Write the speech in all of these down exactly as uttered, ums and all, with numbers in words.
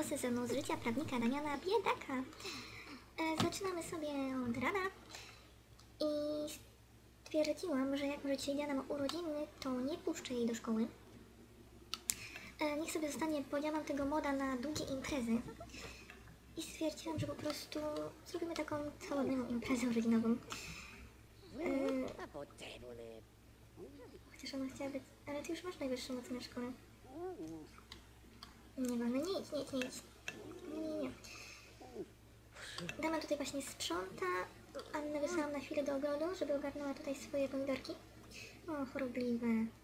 sezonu z życia prawnika Damiana Biedaka. E, zaczynamy sobie od rana i stwierdziłam, że jak może dzisiaj Diana ma urodziny, to nie puszczę jej do szkoły. E, niech sobie zostanie, podziałam tego moda na długie imprezy. I stwierdziłam, że po prostu zrobimy taką całodniową imprezę urodzinową. E, chociaż ona chciała być... Ale ty już masz najwyższą ocenę w szkole. Nie ważne, nie idź, nie idź, nie idź. Nie, nie, nie. Dama tutaj właśnie sprząta. Annę wysłałam na chwilę do ogrodu, żeby ogarnęła tutaj swoje pomidorki. O, chorobliwe.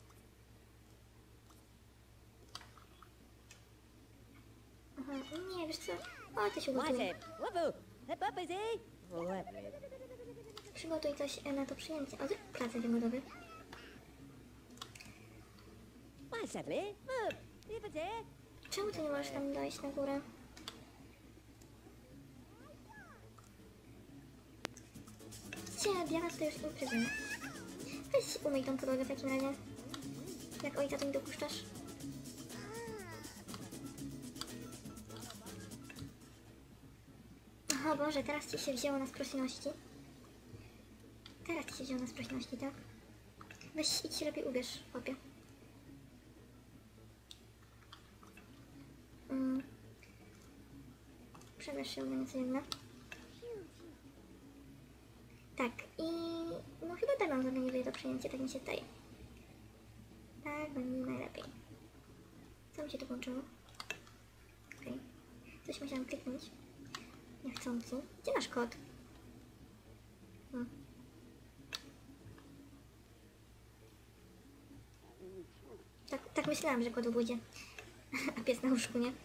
Aha, nie, wiesz co? O, ty się ugotuj. Przygotuj coś na to przyjęcie. O, zrób placek jagodowy. Czemu ty nie możesz tam dojść na górę? Widzicie, Diana tutaj już imprezuje. Weź umyj tą podłogę w takim razie. Jak ojca to mi dopuszczasz? O Boże, teraz ci się wzięło na sprośności. Teraz ci się wzięło na sprośności, tak? Weź idź się lepiej ubierz, chłopie. Mm. Przebierz się ubranie codzienne. Tak, i no chyba tak mam zorganizuję to przyjęcie, tak mi się wydaje. Tak, będzie najlepiej. Co mi się tu włączyło? Okej. Okay. Coś musiałam kliknąć. Niechcący. Gdzie nasz kot? Hmm. Tak, tak myślałam, że kot pójdzie. A pies na łóżku, nie?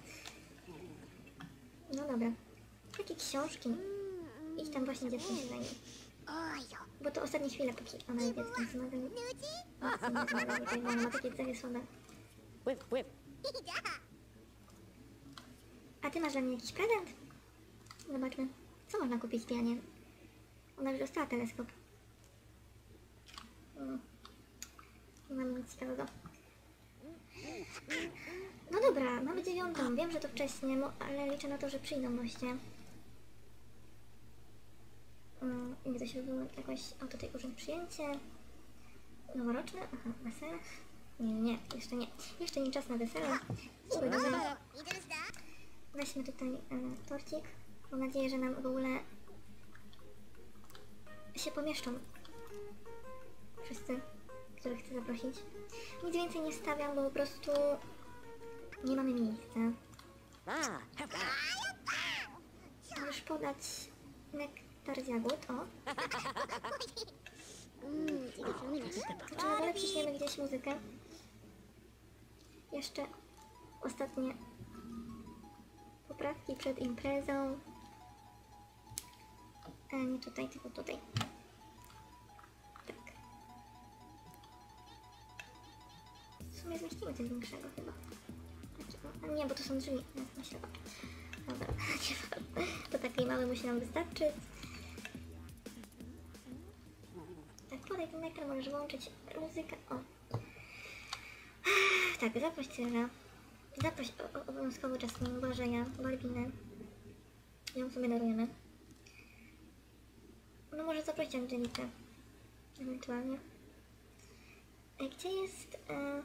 No dobra. Jakie książki? Idź tam właśnie dziewczyn się zajmie. Bo to ostatnie chwile, póki ona je wie, co tam zmagamy. Ona ma takie cechy słabe. A ty masz dla mnie jakiś prezent? Zobaczmy. Co można kupić Dianie? Ona już dostała teleskop. Hmm. Nie mam nic ciekawego. No dobra, mamy dziewiątą. Wiem, że to wcześnie, ale liczę na to, że przyjdą goście. Hmm, I to się było jakoś... O, tutaj urząd przyjęcie. Noworoczne? Aha, wesele? Nie, nie, jeszcze nie. Jeszcze nie czas na wesele. Spójrzmy. Weźmy tutaj e, torcik. Mam nadzieję, że nam w ogóle się pomieszczą wszyscy, których chcę zaprosić. Nic więcej nie stawiam, bo po prostu nie mamy miejsca. Możesz podać nektar z jagód, o. To czy na dole przyśniemy gdzieś muzykę? Jeszcze ostatnie poprawki przed imprezą. E, nie tutaj, tylko tutaj. Tak. W sumie zmieścimy coś większego chyba. A nie, bo to są drzwi. Ja myślałam. Dobra, to taki mały musi nam wystarczyć. Tak, podaj ten ekran, możesz włączyć muzykę. O. Tak, zaproś Cyra. Zaproś obowiązkowo Jasmine, Błażeja, Balbinę. Ją sobie darujemy. No może zaprosić Angelikę. Ewentualnie. E, gdzie jest... E...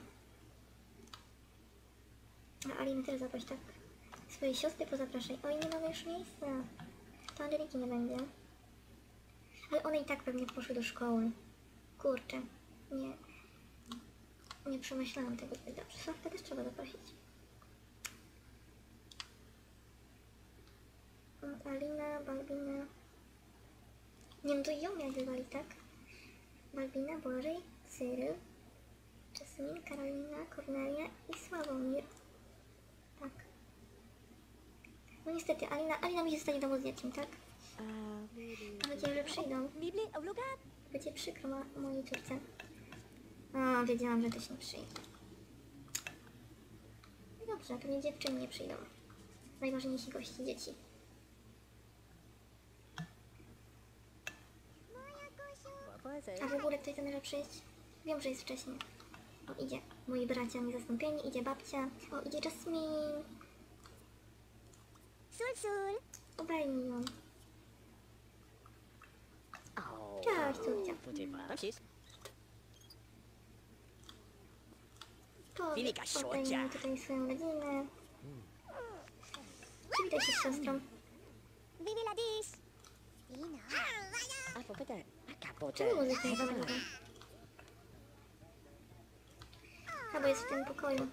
A Alinę też zaproś, tak. Swojej siostry pozapraszaj. Oj, nie mamy już miejsca. To Angeliki nie będzie. Ale one i tak pewnie poszły do szkoły. Kurczę. Nie. Nie przemyślałam tego zbyt dobrze. Sławkę też trzeba zaprosić. Alina, Balbina... Nie, no to ją miał wywalić, tak? Balbina, Błażej, Cyryl, Jasmine, Karolina, Kornelia i Sławomir. Tak. No niestety, Alina, Alina mi się zostanie domu z dzieckiem, tak? Mam nadzieję, że przyjdą. Będzie przykro mo mojej córce. O, wiedziałam, że też nie przyjdzie. Dobrze, pewnie dziewczyny nie przyjdą. Najważniejsi gości, dzieci. A w ogóle ktoś zamierza przyjść? Wiem, że jest wcześnie. O, idzie moi bracia niezastąpieni, idzie babcia. O, idzie Jasmine. Obejmij ją. Oh, Cześć, córcia. Filika, Powiedz, ciocia. obejmij tutaj swoją rodzinę. Przywitaj się z siostrą. Czemu muzyka nie zabrała? Chyba jest w tym pokoju.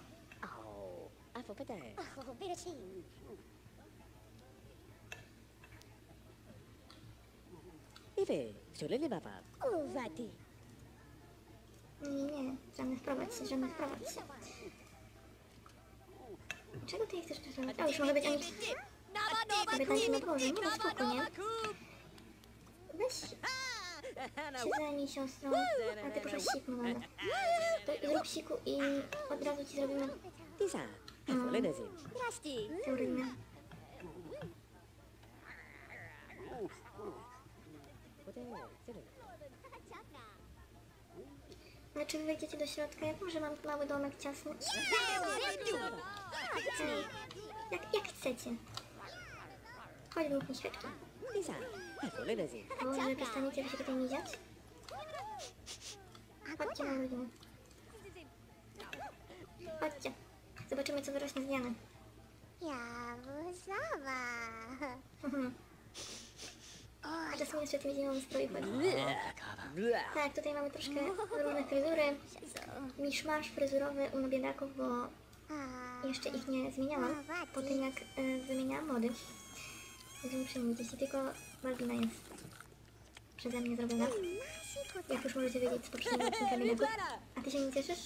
Nie, nie, żadnych wprowadź się, żadnych wprowadź się. Czego ty chcesz przesunąć? O, już może być oni... Sobie tańczy na dworze, nie ma spoko, nie? Weź się zajmij siostrą, a ty proszę siku, no dobra. To zrób siku i od razu ci zrobimy tę rynę. Ale czy wy wejdziecie do środka? Ja wiem, że mam mały domek ciasny. Ej, jak, jak chcecie. Chodź, lub mi świeczki. Może przestaniecie wy się tutaj miziać? Chodźcie na rodzinę. Chodźcie. Zobaczymy, co wyrośnie z Diany. Czasem jeszcze tym zimowym stroju chodzi. Tak, tutaj mamy troszkę różne fryzury. Miszmasz fryzurowy u biedaków, bo jeszcze ich nie zmieniałam po tym, jak e, wymieniałam mody. Więc nie przejmujcie się, tylko Balbina jest przeze mnie zrobiona. Jak już możecie wiedzieć z poprzedniego odcinka biedaków. A ty się nie cieszysz?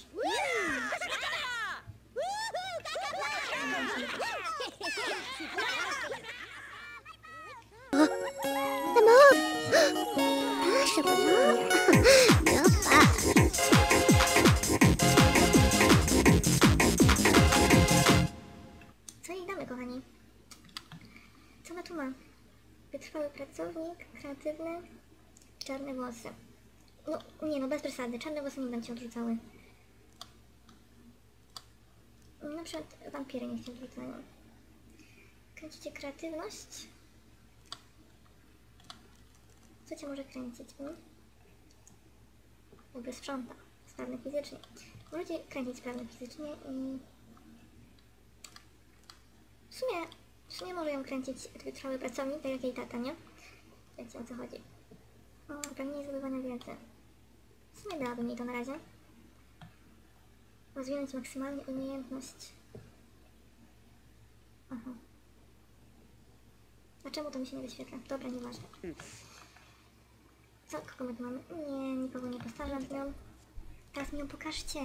Co jej damy, kochani? Co ona tu ma? Wytrwały pracownik, kreatywny, czarne włosy. No, nie no, bez przesady. Czarne włosy nie będą cię odrzucały. Na przykład wampiry nie cię odrzucają. Kręcicie kreatywność? Co cię może kręcić? Hmm? Jakby sprząta. Sprawny fizycznie. Możecie kręcić sprawny fizycznie i... W sumie, w sumie może ją kręcić wytrwały pracownik, tak jak jej tata, nie? Wiecie, o co chodzi. O, pragnienie zdobywania wiedzy. W sumie dałabym jej to na razie. Rozwinąć maksymalnie umiejętność. Aha. A czemu to mi się nie wyświetla? Dobra, nieważne. Co, kogo my tu mamy? Nie, nikogo nie postarzam z nią. Teraz mi ją pokażcie.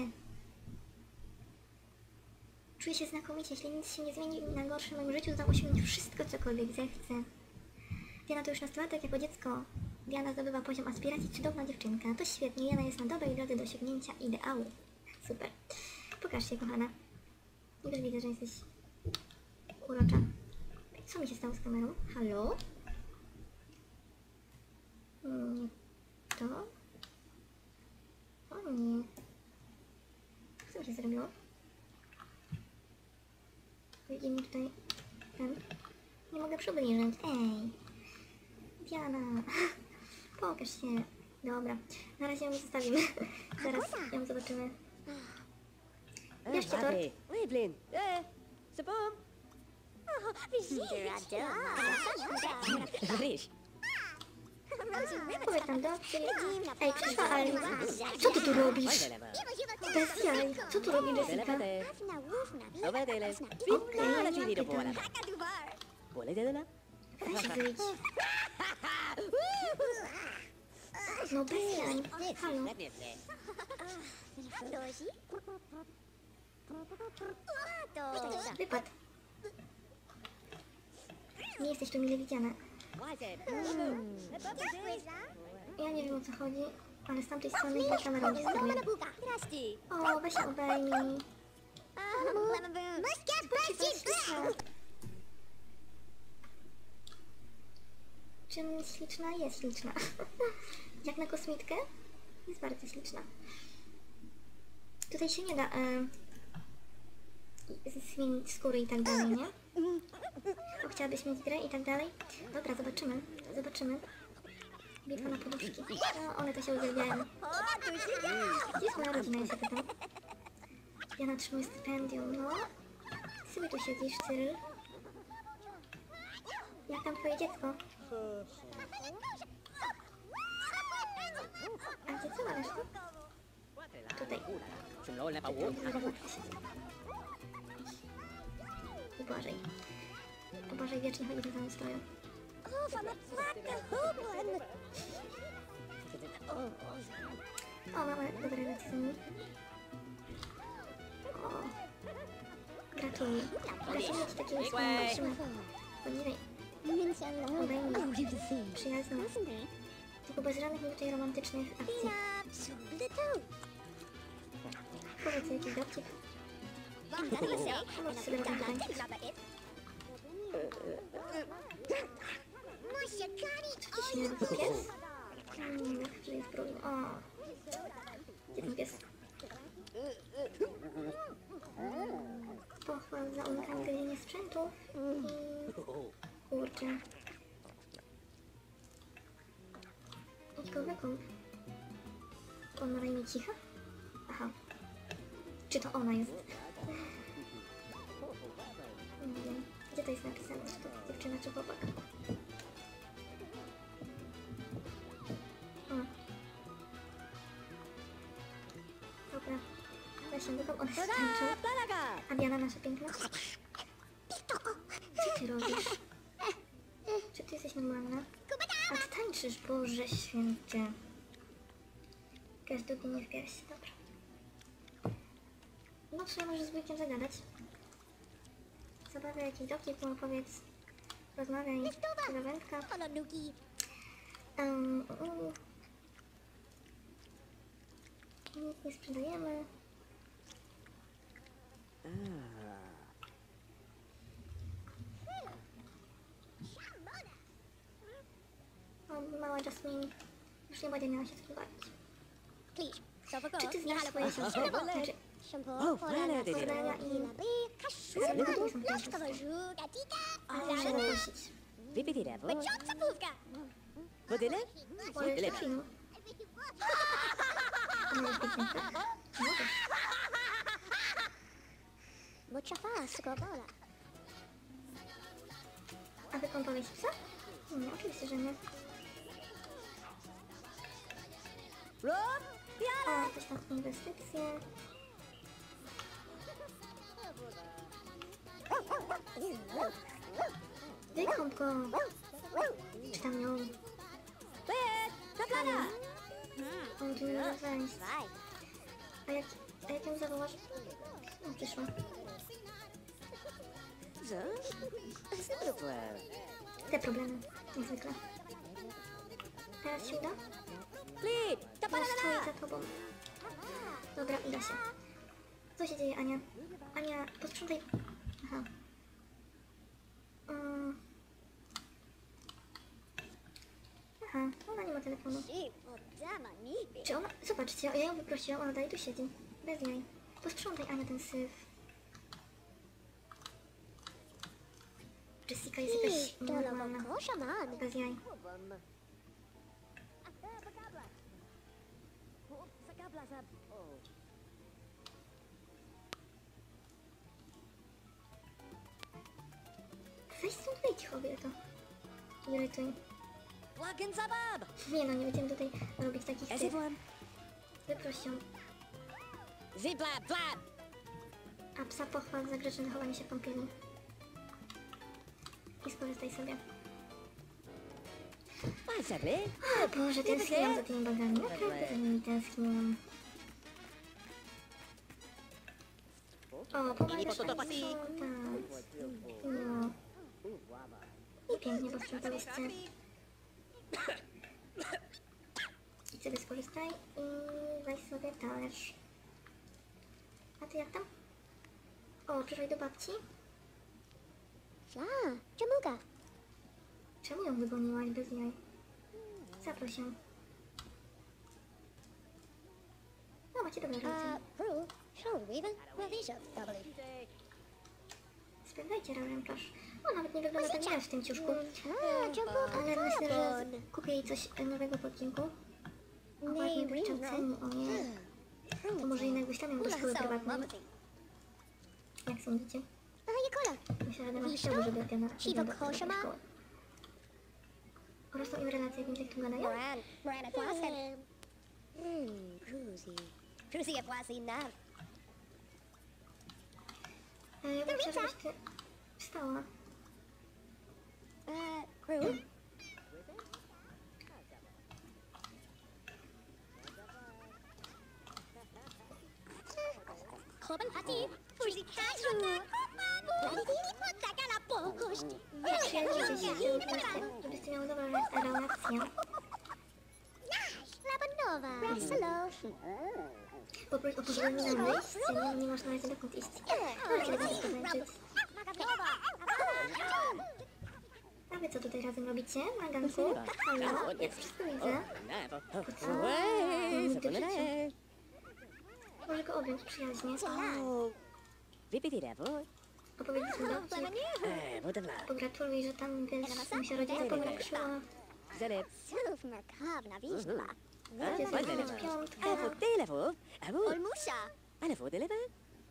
Czuję się znakomicie, jeśli nic się nie zmieni na gorsze w moim życiu, uda osiągnąć wszystko, cokolwiek zechcę. Diana to już nastolatek, jako dziecko. Diana zdobywa poziom aspiracji, cudowna dziewczynka. To świetnie, Diana jest na dobrej drodze do osiągnięcia ideału. Super. Pokaż się, kochana. Już widzę, że jesteś urocza. Co mi się stało z kamerą? Halo? Nie to? O nie. Co mi się zrobiło? Widzimy tutaj ten. Nie mogę przybliżyć. Ej. Diana. Pokaż się. Dobra. Na razie ją zostawimy. Zaraz ją zobaczymy. Bierzcie tort. Wyblin. E, Sabum. Ryś. Powiedz tam do... Ej, przestań. Co ty tu robisz? Bez jaj. Co tu robi Jessica? Okej, ja nie mam pytań. Weź wyjdź. No bez jaj. Halo. Wypad. Nie jesteś tu mile widziana. Hmm. Ja nie wiem, o co chodzi, ale z tamtej strony ta kamera nie steruje. O, weź się obejmij. Czym śliczna? Jest śliczna. Jak na kosmitkę? Jest bardzo śliczna. Tutaj się nie da e, zmienić skóry i tak dalej, nie? Bo chciałabyś mieć grę i tak dalej. Dobra, zobaczymy. Zobaczymy. Bitwa na poduszki. No, one to się uwielbiają. Gdzie jest moja rodzina, ja się pytam? Ja natrzymuję stypendium, no. Ty sobie tu siedzisz, Cyryl. Jak tam twoje dziecko? A gdzie co masz tu? Tutaj. I Błażej. O Błażej wiecznie chodzi za mną stoją. O, mamy dobre relacje z nimi. O. Gratuluję. Gratuluję ci takiego wspólnego trzyma. Poniżej. Obejmij. Przyjazno. Tylko bez żadnych tutaj romantycznych akcji. Powiedz jakiś dowcip. Możesz sobie razem tańczyć. Czy ci się nie robi pies? Mm, jak że jest brudny. O. Gdzie ten pies? Pochwal za unikanie gryzienia sprzętów. I... Kurczę. I go wykąp. On ma na imię Cicha? Aha. Czy to ona jest? Nie wiem. Gdzie to jest napisane? Czy to dziewczyna, czy chłopak? O. Dobra. Weź się wykąp. One się tańczą. A Diana nasza piękna? Co ty robisz? Czy ty jesteś normalna? A ty tańczysz, Boże Święty. Każdy mnie w piersi, dobra. No trzeba może z wujkiem zagadać. Zabawiaj jakiś dowcip, mu opowiedz. Rozmawiaj, zawędka. Um, um. Nic nie sprzedajemy. O, mała Jasmine. Już nie będzie miała się z kim bawić. Czy ty znasz swoje siostry? Znaczy, Cornelia i Harry to są twoje siostry. Ale muszę zaprosić. Możesz do filmu. Ona jest piękna. Możesz. A wykąpałeś psa? Nie, oczywiście, że nie. A, coś tam inwestycje. Wykąp go. Czy tam ją? On tu nie może wejść. A jak, a jak ją zawołasz? No, przyszła. Te problemy, jak zwykle. Teraz się uda? Ja stoję za tobą. Dobra, uda się. Co się dzieje, Ania? Ania, posprzątaj. Aha. Um. Aha, ona nie ma telefonu. Czy ona... Zobaczcie, ja ją wyprosiłam, ona dalej tu siedzi. Bez jaj. Posprzątaj, Ania, ten syf. Jessica jest jakaś normalna. Bez jaj. Weź stąd wyjdź, kobieto. Irytuj. Nie no, nie będziemy tutaj robić takich tych. Wyproś ją. A psa pochwal za grzeczne zachowanie się w kąpieli. I skorzystaj sobie. O Boże, tęskniłam za tymi bagami. Naprawdę za nimi tęskniłam. O, pomagasz pani sprzątać. No. I pięknie posprzątałyście. I sobie skorzystaj i weź sobie talerz. A ty jak tam? O, przyszłeś do babci? Czemu ją wygoniłaś bez jaj? Zaproś ją. No, macie dobre relacje. Sprawdzajcie razem, proszę. O, nawet nie wygląda tak źle w tym ciuszku. Ah, Ale myślę, że kupię jej coś nowego po odcinku. O, ładnie wykształceni, o nie. To może jednak wyślemy ją do szkoły prywatnej. Jak sądzicie? Myślę, że Demon chciałby, żeby Diana idę do prywatnej szkoły. Rosną im relacje, więc jak tu gadają? Moran, Moran at Boston. Hmm, Cruzy. Cruzy at Boston now. E, ja bym chciała, żebyś ty wstała. Uh, Crew? Corbin Patty, Cruzy Casual. Przyjaźnijcie się, żebyście miały dobrą re- relację. Labanova. Hello. Poproś o pozwolenie na wyjść, nie, nie masz na razie dokąd iść. Możecie lepiej się poznaczyć. A wy co tutaj razem robicie, Maganku? Halo, ja wszystko widzę. Way, to Sabonane. życie. Może go objąć przyjaźnie. Oh, Vipi Devo. Opowiedzieć mu dowcip. Eh, what the fuck? Pogratuluj, że tam, wiesz, mu się rodzina polepszyła. Zalep. Sylów makabna wisła. Wiecie, What zrobić the piątkę. Ah, pour tes lèvres. Ah bon? Olmusza. Ah, la faute des lèvres?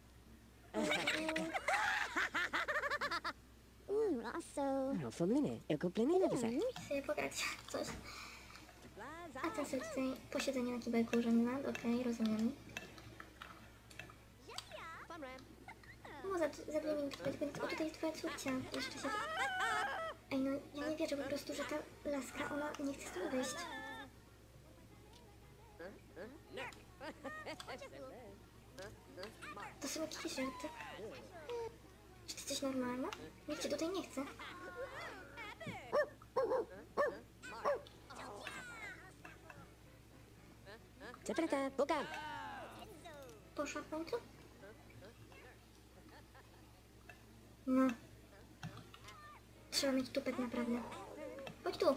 Mm, lasso. Non, formulene. E complément, là, ça. Sobie pograć coś. A ten sobie tutaj posiedzenie na kibelku urzędna. Okej, rozumiem. No, za, za dwie minuty będzie. O, tutaj jest twoja córcia. Jeszcze się... Ej, no, ja nie wierzę po prostu, że ta laska, ona nie chce stąd wyjść. To są jakieś żarty. Czy ty jesteś normalna? Nikt cię tutaj nie chce. Zaprata, boka. Poszła w końcu? No. Trzeba mieć tupet naprawdę. Chodź tu.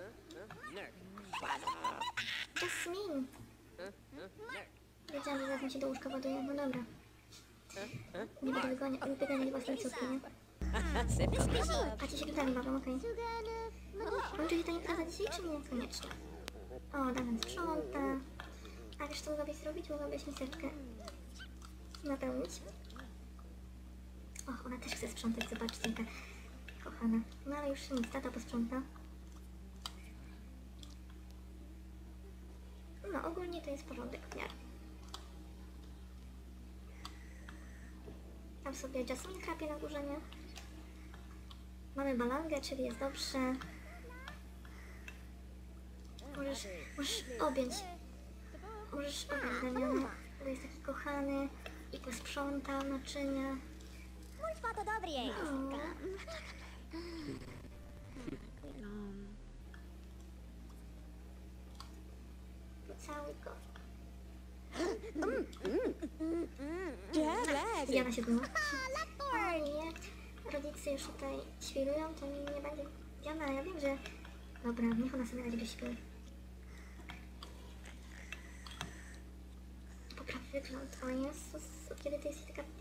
Jasmin. Wiedziałam, że zaraz mi się do łóżka ładuje. No dobra. Nie będę wyganiać wyganiać własnej córki, nie? C'est pas A ci się pytali bawią, okej. Kończy się ta impreza dzisiaj, czy nie? Koniecznie. O, Damian sprząta. A wiesz co mogłabyś zrobić? Mogłabyś miseczkę napełnić. Och, ona też chce sprzątać, zobaczcie, ta kochana. No ale już nic, tata posprząta. No, ogólnie to jest porządek w miarę. Tam sobie Jasmine chrapie na górze, nie? Mamy balangę, czyli jest dobrze. Możesz, możesz objąć. Możesz objąć Damiana, bo jest taki kochany i posprzątał naczynia. Multwa to dobry jest. O. Pocałuj go. Diabla. Diana się była. Fajnie. Rodzice już tutaj świrują, to mi nie będzie... Diana, ja wiem, że... Dobra, niech ona sobie razie śpi. Popraw wygląd. O Jezus, od kiedy ty jesteś taka...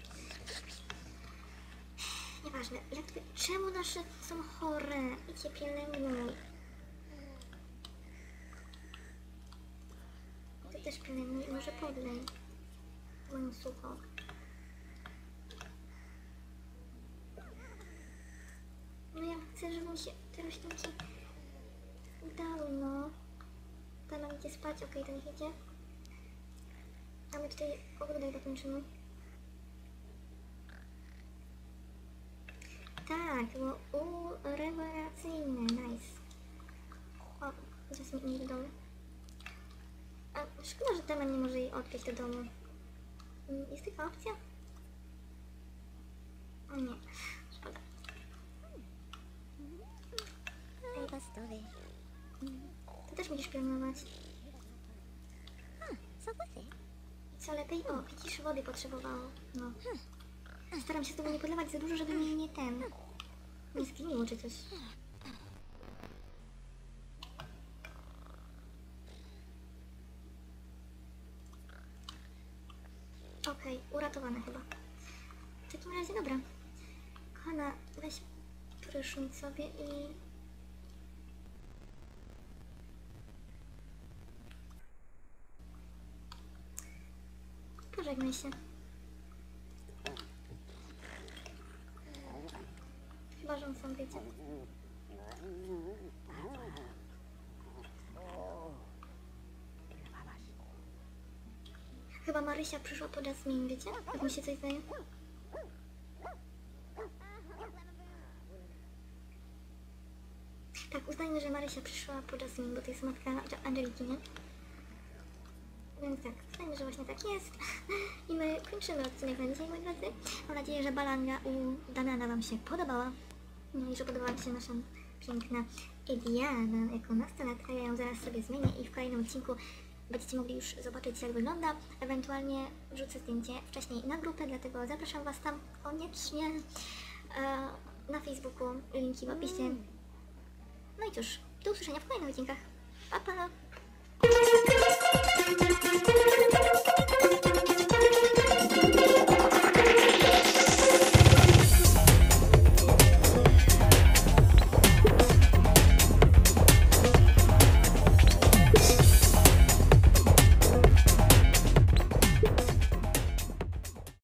Nieważne. Jak ty... Czemu nasze są chore? Idź je pielęgnuj. Ty też pielęgnuj i może podlej. Moją suchą. No ja chcę, żeby mi się te roślinki udały, no. Dana idzie spać, okej, to niech idzie. A my tutaj ogródek dokończymy. Tak, to było u rewelacyjne, nice. O, Jasmine idzie do domu. A szkoda, że Teman nie może jej odpiąć do domu. Jest taka opcja? O nie, szkoda. Ej, Bastowy. ty też musisz pilnować. Soboty. Co lepiej? O, widzisz, wody potrzebowało. No. Staram się z tobą nie podlewać za dużo, żeby mnie nie ten... nie zgniło czy coś. Okej, uratowane chyba. W takim razie dobra. Kochana, weź prysznic sobie i... Pożegnaj się. Chyba, że on sam wiecie. Chyba Marysia przyszła po Jasmine, wiecie? Jak mi się coś zdaje. Tak, uznajmy, że Marysia przyszła po Jasmine, bo to jest matka Angeliki, nie? Więc tak, uznajmy, że właśnie tak jest. I my kończymy odcinek na dzisiaj, moi drodzy. Mam nadzieję, że balanga u Damiana wam się podobała. No i że podobała mi się nasza piękna Diana jako nastolatka. Ja ją zaraz sobie zmienię i w kolejnym odcinku będziecie mogli już zobaczyć, jak wygląda. Ewentualnie wrzucę zdjęcie wcześniej na grupę, dlatego zapraszam was tam koniecznie. E, na Facebooku, linki w opisie. No i cóż, do usłyszenia w kolejnych odcinkach. Pa, pa!